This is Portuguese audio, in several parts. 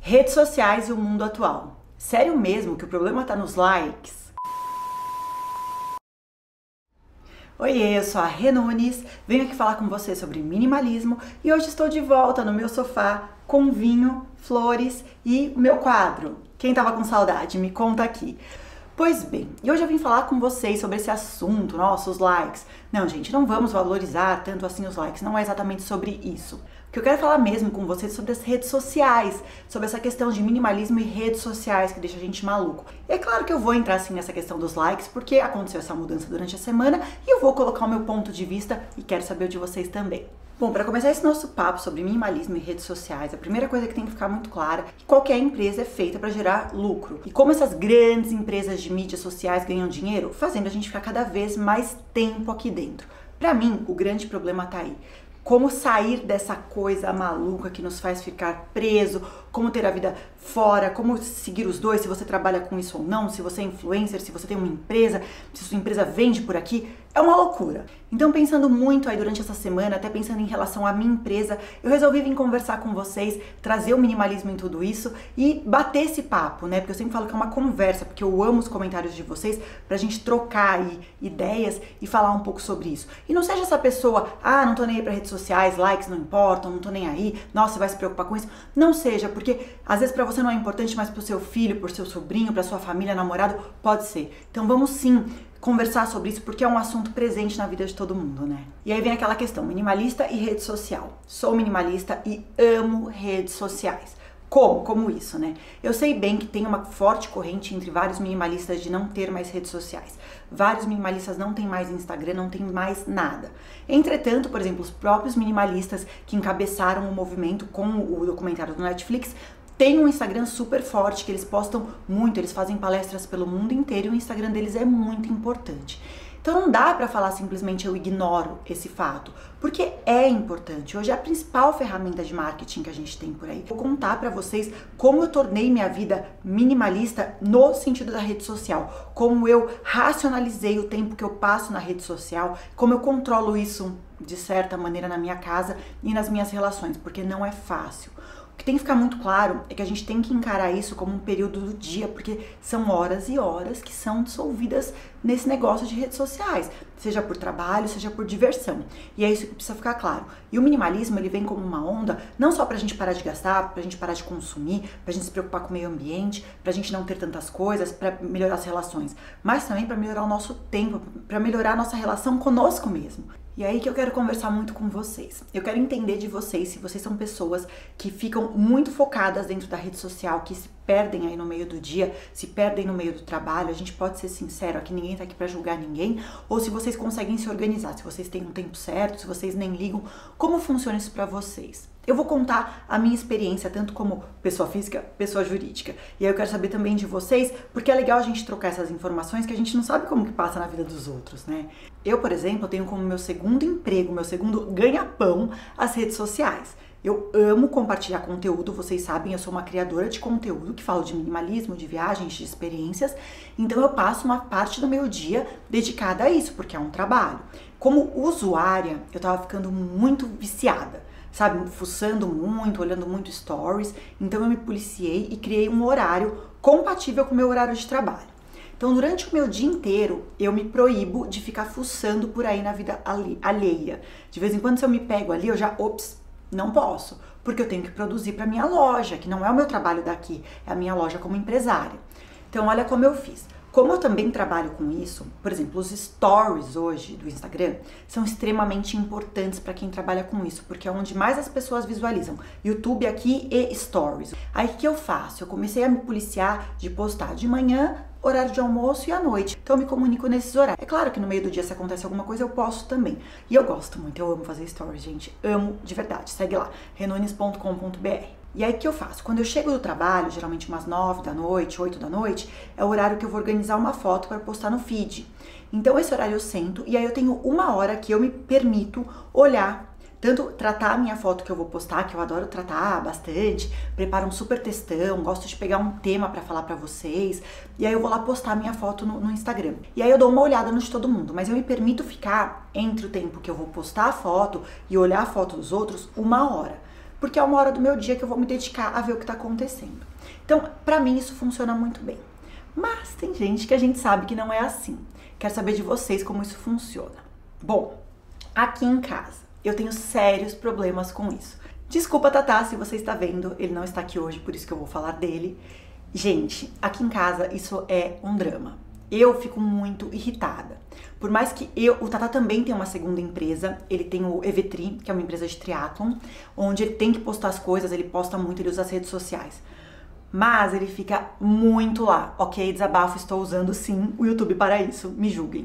Redes sociais e o mundo atual. Sério mesmo que o problema tá nos likes? Oiê, eu sou a Rê Nunes, venho aqui falar com você sobre minimalismo e hoje estou de volta no meu sofá com vinho, flores e o meu quadro. Quem tava com saudade, me conta aqui. Pois bem, e hoje eu vim falar com vocês sobre esse assunto, nossa, os likes. Não, gente, não vamos valorizar tanto assim os likes, não é exatamente sobre isso. O que eu quero falar mesmo com vocês é sobre as redes sociais, sobre essa questão de minimalismo e redes sociais que deixa a gente maluco. E é claro que eu vou entrar assim nessa questão dos likes, porque aconteceu essa mudança durante a semana e eu vou colocar o meu ponto de vista e quero saber o de vocês também. Bom, para começar esse nosso papo sobre minimalismo e redes sociais, a primeira coisa que tem que ficar muito clara é que qualquer empresa é feita para gerar lucro. E como essas grandes empresas de mídias sociais ganham dinheiro? Fazendo a gente ficar cada vez mais tempo aqui dentro. Para mim, o grande problema tá aí. Como sair dessa coisa maluca que nos faz ficar preso, como ter a vida fora, como seguir os dois, se você trabalha com isso ou não, se você é influencer, se você tem uma empresa, se sua empresa vende por aqui, é uma loucura. Então, pensando muito aí durante essa semana, até pensando em relação à minha empresa, eu resolvi vir conversar com vocês, trazer o minimalismo em tudo isso e bater esse papo, né? Porque eu sempre falo que é uma conversa, porque eu amo os comentários de vocês pra gente trocar aí ideias e falar um pouco sobre isso. E não seja essa pessoa, não tô nem aí pra redes sociais, likes não importam, não tô nem aí, nossa, você vai se preocupar com isso. Não seja, porque às vezes pra você não é importante, mas pro seu filho, pro seu sobrinho, pra sua família, namorado, pode ser. Então vamos sim conversar sobre isso, porque é um assunto presente na vida de todo mundo, né? E aí vem aquela questão, minimalista e rede social. Sou minimalista e amo redes sociais. Como isso, né? Eu sei bem que tem uma forte corrente entre vários minimalistas de não ter mais redes sociais. Vários minimalistas não têm mais Instagram, não tem mais nada. Entretanto, por exemplo, os próprios minimalistas que encabeçaram o movimento com o documentário do Netflix tem um Instagram super forte, que eles postam muito, eles fazem palestras pelo mundo inteiro e o Instagram deles é muito importante. Então não dá pra falar simplesmente eu ignoro esse fato, porque é importante. Hoje é a principal ferramenta de marketing que a gente tem por aí. Vou contar pra vocês como eu tornei minha vida minimalista no sentido da rede social, como eu racionalizei o tempo que eu passo na rede social, como eu controlo isso de certa maneira na minha casa e nas minhas relações, porque não é fácil. O que tem que ficar muito claro é que a gente tem que encarar isso como um período do dia, porque são horas e horas que são dissolvidas nesse negócio de redes sociais, seja por trabalho, seja por diversão. E é isso que precisa ficar claro. E o minimalismo, ele vem como uma onda, não só pra gente parar de gastar, pra gente parar de consumir, pra gente se preocupar com o meio ambiente, pra gente não ter tantas coisas, pra melhorar as relações, mas também pra melhorar o nosso tempo, pra melhorar a nossa relação conosco mesmo. E é aí que eu quero conversar muito com vocês. Eu quero entender de vocês se vocês são pessoas que ficam muito focadas dentro da rede social, que se perdem aí no meio do dia, se perdem no meio do trabalho. A gente pode ser sincero, aqui ninguém tá aqui pra julgar ninguém, ou se vocês conseguem se organizar, se vocês têm um tempo certo, se vocês nem ligam, como funciona isso pra vocês? Eu vou contar a minha experiência, tanto como pessoa física, pessoa jurídica. E aí eu quero saber também de vocês, porque é legal a gente trocar essas informações que a gente não sabe como que passa na vida dos outros, né? Eu, por exemplo, tenho como meu segundo emprego, meu segundo ganha-pão, as redes sociais. Eu amo compartilhar conteúdo, vocês sabem, eu sou uma criadora de conteúdo que falo de minimalismo, de viagens, de experiências. Então eu passo uma parte do meu dia dedicada a isso, porque é um trabalho. Como usuária, eu tava ficando muito viciada, sabe, fuçando muito, olhando muito stories, então eu me policiei e criei um horário compatível com o meu horário de trabalho. Então, durante o meu dia inteiro, eu me proíbo de ficar fuçando por aí na vida alheia. De vez em quando, se eu me pego ali, eu já, não posso, porque eu tenho que produzir para minha loja, que não é o meu trabalho daqui, é a minha loja como empresária. Então, olha como eu fiz. Como eu também trabalho com isso, por exemplo, os stories hoje do Instagram são extremamente importantes para quem trabalha com isso, porque é onde mais as pessoas visualizam. YouTube aqui e stories. Aí o que eu faço? Eu comecei a me policiar de postar de manhã, horário de almoço e à noite. Então eu me comunico nesses horários. É claro que no meio do dia, se acontece alguma coisa, eu posto também. E eu gosto muito, eu amo fazer stories, gente. Amo de verdade. Segue lá, renunes.com.br. E aí o que eu faço? Quando eu chego do trabalho, geralmente umas 9 da noite, 8 da noite, é o horário que eu vou organizar uma foto para postar no feed. Então esse horário eu sento e aí eu tenho uma hora que eu me permito olhar, tanto tratar a minha foto que eu vou postar, que eu adoro tratar bastante, preparo um super textão, gosto de pegar um tema para falar para vocês, e aí eu vou lá postar a minha foto no Instagram. E aí eu dou uma olhada no de todo mundo, mas eu me permito ficar entre o tempo que eu vou postar a foto e olhar a foto dos outros, uma hora. porque é uma hora do meu dia que eu vou me dedicar a ver o que tá acontecendo. Então, pra mim isso funciona muito bem. Mas tem gente que a gente sabe que não é assim. Quero saber de vocês como isso funciona. Bom, aqui em casa eu tenho sérios problemas com isso. Desculpa, Tatá, se você está vendo, ele não está aqui hoje, por isso que eu vou falar dele. Gente, aqui em casa isso é um drama. Eu fico muito irritada. Por mais que o Tatá também tem uma segunda empresa, ele tem o EVTRI, que é uma empresa de triatlon, onde ele tem que postar as coisas, ele posta muito, ele usa as redes sociais. Mas ele fica muito lá, ok? Desabafo, estou usando sim o YouTube para isso, me julguem.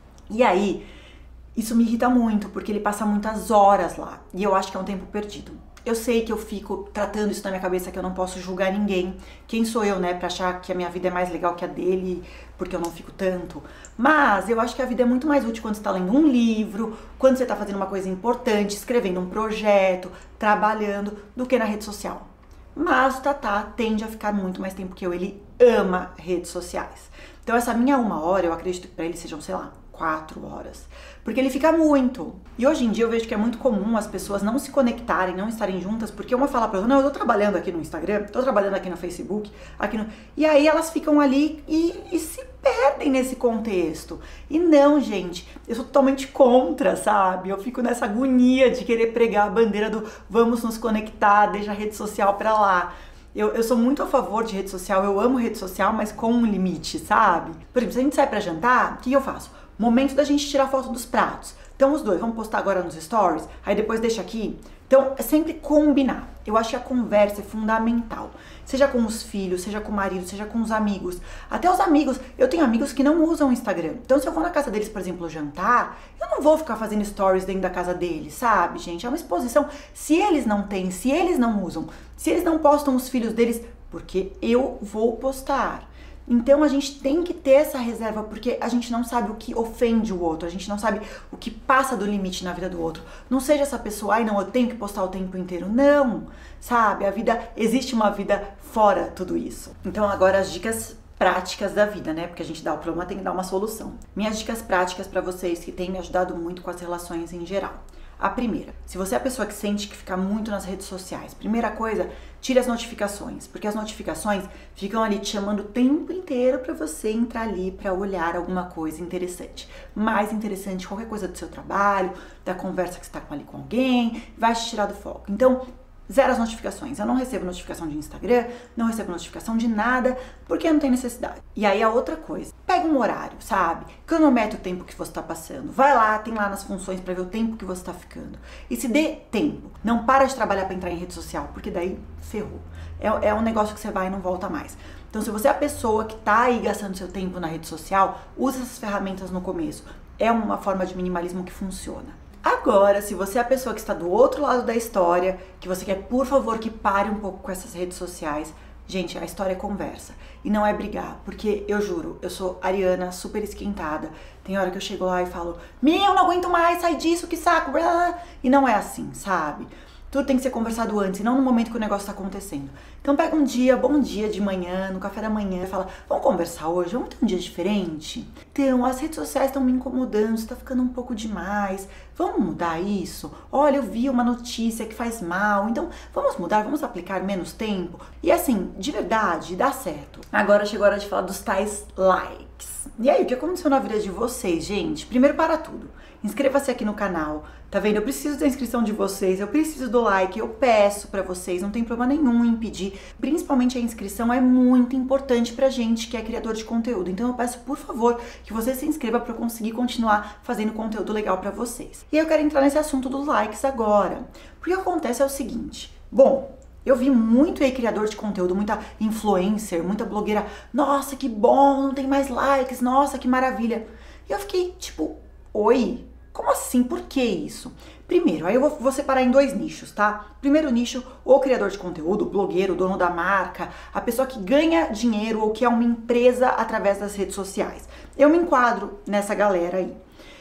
E aí, isso me irrita muito, porque ele passa muitas horas lá, e eu acho que é um tempo perdido. Eu sei que eu fico tratando isso na minha cabeça, que eu não posso julgar ninguém. Quem sou eu, né, pra achar que a minha vida é mais legal que a dele, porque eu não fico tanto. Mas eu acho que a vida é muito mais útil quando você tá lendo um livro, quando você tá fazendo uma coisa importante, escrevendo um projeto, trabalhando, do que na rede social. Mas o Tatá tende a ficar muito mais tempo que eu, ele ama redes sociais. Então essa minha 1 hora, eu acredito que pra ele sejam, sei lá, 4 horas. Porque ele fica muito. E hoje em dia eu vejo que é muito comum as pessoas não se conectarem, não estarem juntas, porque uma fala pra outra, não, eu tô trabalhando aqui no Instagram, tô trabalhando aqui no Facebook, aqui no... E aí elas ficam ali e se perdem nesse contexto. E não, gente, eu sou totalmente contra, sabe? Eu fico nessa agonia de querer pregar a bandeira do vamos nos conectar, deixa a rede social pra lá. Eu sou muito a favor de rede social, eu amo rede social, mas com um limite, sabe? Por exemplo, se a gente sai pra jantar, o que eu faço? Momento da gente tirar foto dos pratos. Então os dois, vamos postar agora nos stories, aí depois deixa aqui. Então é sempre combinar. Eu acho que a conversa é fundamental. Seja com os filhos, seja com o marido, seja com os amigos. Até os amigos, eu tenho amigos que não usam o Instagram. Então se eu for na casa deles, por exemplo, jantar, eu não vou ficar fazendo stories dentro da casa deles, sabe, gente? É uma exposição. Se eles não têm, se eles não usam, se eles não postam os filhos deles, porque eu vou postar. Então a gente tem que ter essa reserva, porque a gente não sabe o que ofende o outro, a gente não sabe o que passa do limite na vida do outro. Não seja essa pessoa, ai não, eu tenho que postar o tempo inteiro. Não, sabe? A vida, existe uma vida fora tudo isso. Então agora as dicas práticas da vida, né? Porque a gente dá o problema, tem que dar uma solução. Minhas dicas práticas para vocês que têm me ajudado muito com as relações em geral. A primeira, se você é a pessoa que sente que fica muito nas redes sociais, primeira coisa, tire as notificações, porque as notificações ficam ali te chamando o tempo inteiro para você entrar ali para olhar alguma coisa interessante. Mais interessante, qualquer coisa do seu trabalho, da conversa que você está ali com alguém, vai te tirar do foco. Então, zero as notificações. Eu não recebo notificação de Instagram, não recebo notificação de nada, porque não tem necessidade. E aí a outra coisa, pega um horário, sabe? Cronometra o tempo que você tá passando. Vai lá, tem lá nas funções pra ver o tempo que você tá ficando. E se dê tempo. Não para de trabalhar pra entrar em rede social, porque daí ferrou. É um negócio que você vai e não volta mais. Então se você é a pessoa que tá aí gastando seu tempo na rede social, usa essas ferramentas no começo. É uma forma de minimalismo que funciona. Agora, se você é a pessoa que está do outro lado da história, que você quer, por favor, que pare um pouco com essas redes sociais, gente, a história é conversa. E não é brigar, porque eu juro, eu sou ariana, super esquentada. Tem hora que eu chego lá e falo, meu, não aguento mais, sai disso, que saco, blá. E não é assim, sabe? Tudo tem que ser conversado antes, e não no momento que o negócio tá acontecendo. Então pega um dia, bom dia de manhã, no café da manhã, e fala, vamos conversar hoje, vamos ter um dia diferente? Então, as redes sociais estão me incomodando, isso tá ficando um pouco demais, vamos mudar isso? Olha, eu vi uma notícia que faz mal, então vamos mudar, vamos aplicar menos tempo? E assim, de verdade, dá certo. Agora chegou a hora de falar dos tais likes. E aí, o que aconteceu na vida de vocês, gente? Primeiro, para tudo. Inscreva-se aqui no canal, tá vendo? Eu preciso da inscrição de vocês, eu preciso do like, eu peço pra vocês, não tem problema nenhum em pedir. Principalmente a inscrição é muito importante pra gente que é criador de conteúdo. Então eu peço, por favor, que você se inscreva pra eu conseguir continuar fazendo conteúdo legal pra vocês. E eu quero entrar nesse assunto dos likes agora. Porque o que acontece é o seguinte, bom, eu vi muito aí criador de conteúdo, muita influencer, muita blogueira, nossa, que bom, não tem mais likes, nossa, que maravilha. E eu fiquei tipo, oi? Como assim? Por que isso? Primeiro, aí eu vou separar em 2 nichos, tá? Primeiro nicho, o criador de conteúdo, o blogueiro, o dono da marca, a pessoa que ganha dinheiro ou que é uma empresa através das redes sociais. Eu me enquadro nessa galera aí.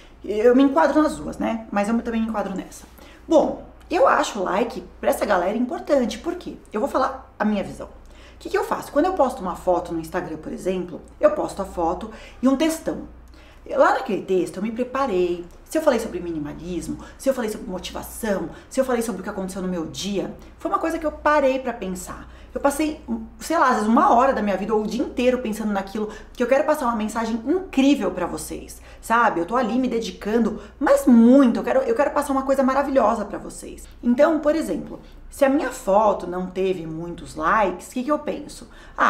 Eu me enquadro nas duas, né? Mas eu também me enquadro nessa. Bom, eu acho o like pra essa galera importante. Por quê? Eu vou falar a minha visão. O que eu faço? Quando eu posto uma foto no Instagram, por exemplo, eu posto a foto e um textão. Lá naquele texto eu me preparei. Se eu falei sobre minimalismo, se eu falei sobre motivação, se eu falei sobre o que aconteceu no meu dia, foi uma coisa que eu parei pra pensar. Eu passei, sei lá, às vezes 1 hora da minha vida ou o dia inteiro pensando naquilo, que eu quero passar uma mensagem incrível pra vocês, sabe? Eu tô ali me dedicando, mas muito, eu quero passar uma coisa maravilhosa pra vocês. Então, por exemplo, se a minha foto não teve muitos likes, o que eu penso?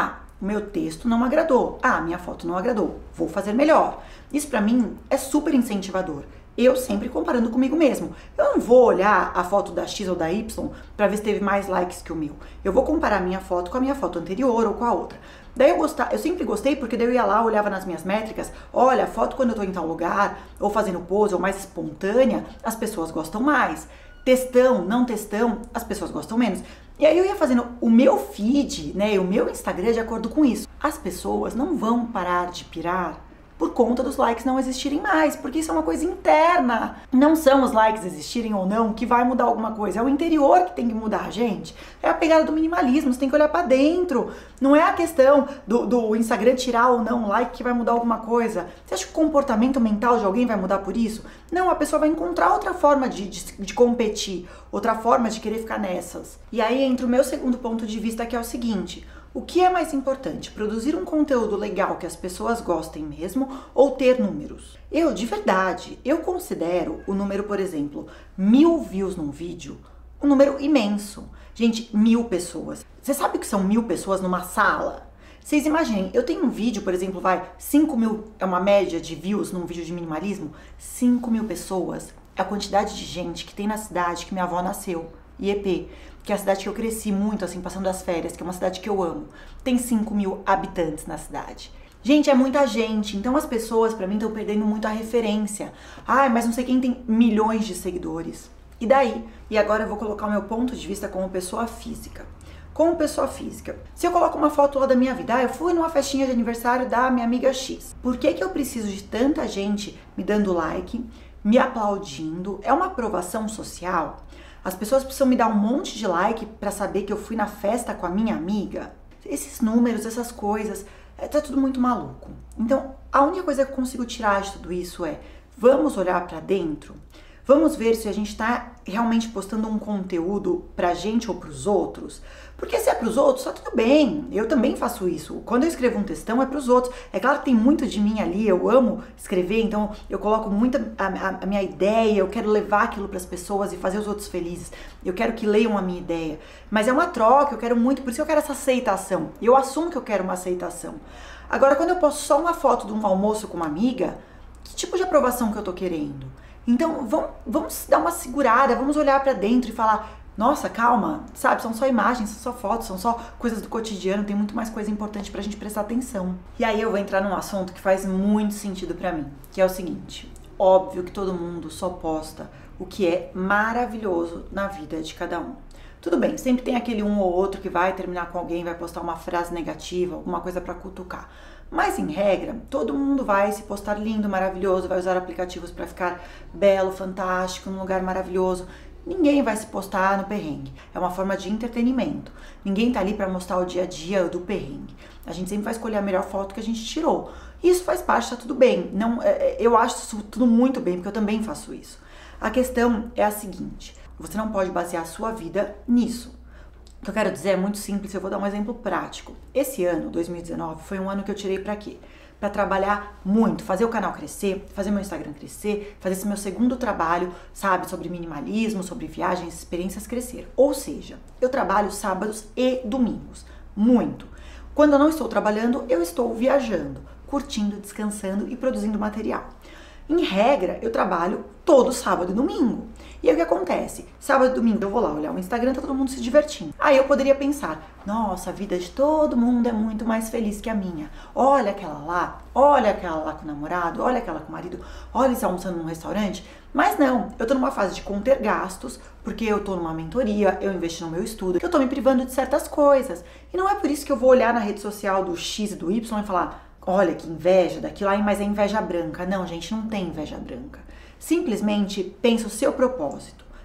O meu texto não agradou. Minha foto não agradou. Vou fazer melhor. Isso pra mim é super incentivador. Eu sempre comparando comigo mesmo. Eu não vou olhar a foto da X ou da Y pra ver se teve mais likes que o meu. Eu vou comparar a minha foto com a minha foto anterior ou com a outra. Daí eu sempre gostei porque daí eu ia lá, olhava nas minhas métricas, olha, a foto quando eu tô em tal lugar, ou fazendo pose, ou mais espontânea, as pessoas gostam mais. Textão, não textão, as pessoas gostam menos. E aí eu ia fazendo o meu feed, né, e o meu Instagram de acordo com isso. As pessoas não vão parar de pirar por conta dos likes não existirem mais, porque isso é uma coisa interna. Não são os likes existirem ou não que vai mudar alguma coisa, é o interior que tem que mudar, gente. É a pegada do minimalismo, você tem que olhar pra dentro. Não é a questão do Instagram tirar ou não like que vai mudar alguma coisa. Você acha que o comportamento mental de alguém vai mudar por isso? Não, a pessoa vai encontrar outra forma de competir, outra forma de querer ficar nessas. E aí entra o meu segundo ponto de vista, que é o seguinte: o que é mais importante, produzir um conteúdo legal que as pessoas gostem mesmo ou ter números? De verdade, eu considero o número, por exemplo, 1000 views num vídeo, um número imenso. Gente, 1000 pessoas. Você sabe o que são 1000 pessoas numa sala? Vocês imaginem, eu tenho um vídeo, por exemplo, 5.000 é uma média de views num vídeo de minimalismo, 5.000 pessoas é a quantidade de gente que tem na cidade que minha avó nasceu, IEP, que é a cidade que eu cresci muito, assim, passando as férias, que é uma cidade que eu amo. Tem 5.000 habitantes na cidade. Gente, é muita gente, então as pessoas, pra mim, estão perdendo muito a referência. Mas não sei quem tem milhões de seguidores. E daí? E agora eu vou colocar o meu ponto de vista como pessoa física. Como pessoa física, se eu coloco uma foto lá da minha vida, eu fui numa festinha de aniversário da minha amiga X. Por que eu preciso de tanta gente me dando like, me aplaudindo? É uma aprovação social? As pessoas precisam me dar um monte de like pra saber que eu fui na festa com a minha amiga? Esses números, essas coisas, tá tudo muito maluco. Então, a única coisa que eu consigo tirar de tudo isso é: vamos olhar pra dentro? Vamos ver se a gente tá realmente postando um conteúdo pra gente ou pros outros? Porque se é pros outros, tá tudo bem. Eu também faço isso. Quando eu escrevo um textão, é pros outros. É claro que tem muito de mim ali, eu amo escrever, então eu coloco muito a minha ideia, eu quero levar aquilo pras pessoas e fazer os outros felizes. Eu quero que leiam a minha ideia. Mas é uma troca, eu quero muito, por isso eu quero essa aceitação. E eu assumo que eu quero uma aceitação. Agora, quando eu posto só uma foto de um almoço com uma amiga, que tipo de aprovação que eu tô querendo? Então, vamos dar uma segurada, vamos olhar pra dentro e falar: nossa, calma, sabe, são só imagens, são só fotos, são só coisas do cotidiano, tem muito mais coisa importante pra gente prestar atenção. E aí eu vou entrar num assunto que faz muito sentido pra mim, que é o seguinte: óbvio que todo mundo só posta o que é maravilhoso na vida de cada um. Tudo bem, sempre tem aquele um ou outro que vai terminar com alguém, vai postar uma frase negativa, alguma coisa pra cutucar. Mas, em regra, todo mundo vai se postar lindo, maravilhoso, vai usar aplicativos para ficar belo, fantástico, num lugar maravilhoso. Ninguém vai se postar no perrengue. É uma forma de entretenimento. Ninguém tá ali para mostrar o dia a dia do perrengue. A gente sempre vai escolher a melhor foto que a gente tirou. Isso faz parte, tá tudo bem. Não, eu acho isso tudo muito bem, porque eu também faço isso. A questão é a seguinte: você não pode basear a sua vida nisso. O que eu quero dizer é muito simples, eu vou dar um exemplo prático. Esse ano, 2019, foi um ano que eu tirei pra quê? Pra trabalhar muito, fazer o canal crescer, fazer meu Instagram crescer, fazer esse meu segundo trabalho, sabe, sobre minimalismo, sobre viagens, experiências crescer. Ou seja, eu trabalho sábados e domingos, muito. Quando eu não estou trabalhando, eu estou viajando, curtindo, descansando e produzindo material. Em regra, eu trabalho todo sábado e domingo. E aí o que acontece? Sábado e domingo eu vou lá olhar o Instagram, tá todo mundo se divertindo. Aí eu poderia pensar: nossa, a vida de todo mundo é muito mais feliz que a minha. Olha aquela lá com o namorado, olha aquela com o marido, olha eles almoçando num restaurante. Mas não, eu tô numa fase de conter gastos, porque eu tô numa mentoria, eu investi no meu estudo, que eu tô me privando de certas coisas. E não é por isso que eu vou olhar na rede social do X e do Y e falar: olha que inveja daquilo aí, mas é inveja branca. Não, gente, não tem inveja branca. Simplesmente pensa o seu propósito.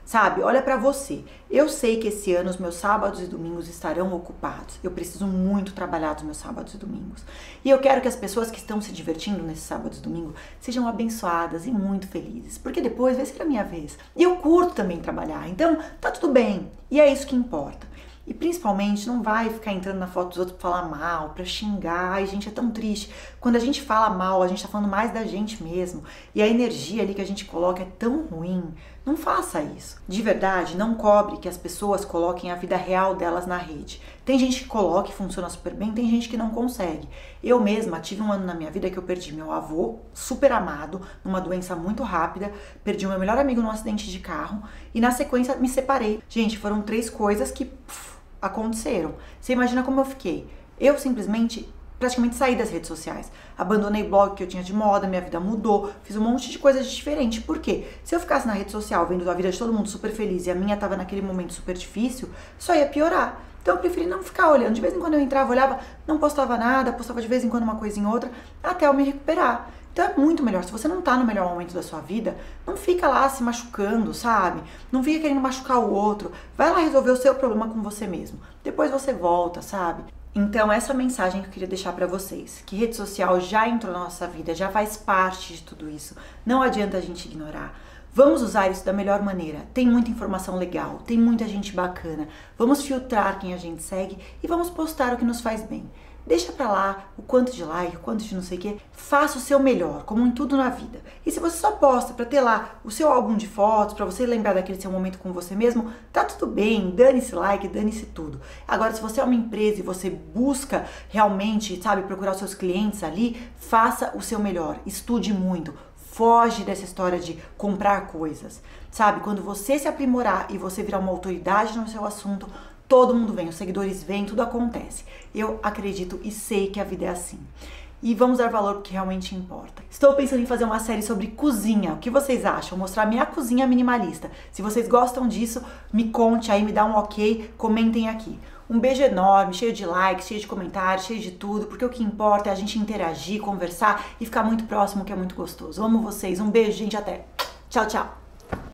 sabe? Olha pra você. Eu sei que esse ano os meus sábados e domingos estarão ocupados. Eu preciso muito trabalhar dos meus sábados e domingos. E eu quero que as pessoas que estão se divertindo nesses sábados e domingos sejam abençoadas e muito felizes, porque depois vai ser a minha vez. E eu curto também trabalhar, então tá tudo bem. E é isso que importa. E principalmente não vai ficar entrando na foto dos outros pra falar mal, pra xingar. Ai, gente, é tão triste. Quando a gente fala mal, a gente tá falando mais da gente mesmo. E a energia ali que a gente coloca é tão ruim. Não faça isso. De verdade, não cobre que as pessoas coloquem a vida real delas na rede. Tem gente que coloca e funciona super bem, tem gente que não consegue. Eu mesma tive um ano na minha vida que eu perdi meu avô, super amado, numa doença muito rápida, perdi o meu melhor amigo num acidente de carro e na sequência me separei. Gente, foram 3 coisas que aconteceram. Você imagina como eu fiquei? Eu simplesmente praticamente saí das redes sociais. Abandonei blog que eu tinha de moda, minha vida mudou, fiz um monte de coisas diferentes. Por quê? Se eu ficasse na rede social vendo a vida de todo mundo super feliz e a minha tava naquele momento super difícil, só ia piorar. Então eu preferi não ficar olhando. De vez em quando eu entrava, olhava, não postava nada, postava de vez em quando uma coisinha ou outra, até eu me recuperar. Então é muito melhor. Se você não tá no melhor momento da sua vida, não fica lá se machucando, sabe? Não fica querendo machucar o outro. Vai lá resolver o seu problema com você mesmo. Depois você volta, sabe? Então essa mensagem que eu queria deixar pra vocês, que rede social já entrou na nossa vida, já faz parte de tudo isso. Não adianta a gente ignorar. Vamos usar isso da melhor maneira. Tem muita informação legal, tem muita gente bacana. Vamos filtrar quem a gente segue e vamos postar o que nos faz bem. Deixa pra lá o quanto de like, o quanto de não sei o que. Faça o seu melhor, como em tudo na vida. E se você só posta pra ter lá o seu álbum de fotos, pra você lembrar daquele seu momento com você mesmo, tá tudo bem, dane-se like, dane-se tudo. Agora, se você é uma empresa e você busca realmente, sabe, procurar os seus clientes ali, faça o seu melhor, estude muito. Foge dessa história de comprar coisas, sabe? Quando você se aprimorar e você virar uma autoridade no seu assunto, todo mundo vem, os seguidores vêm, tudo acontece. Eu acredito e sei que a vida é assim. E vamos dar valor porque realmente importa. Estou pensando em fazer uma série sobre cozinha. O que vocês acham? Mostrar minha cozinha minimalista. Se vocês gostam disso, me conte aí, me dá um ok, comentem aqui. Um beijo enorme, cheio de likes, cheio de comentários, cheio de tudo, porque o que importa é a gente interagir, conversar e ficar muito próximo, que é muito gostoso. Amo vocês. Um beijo, gente. Até. Tchau, tchau.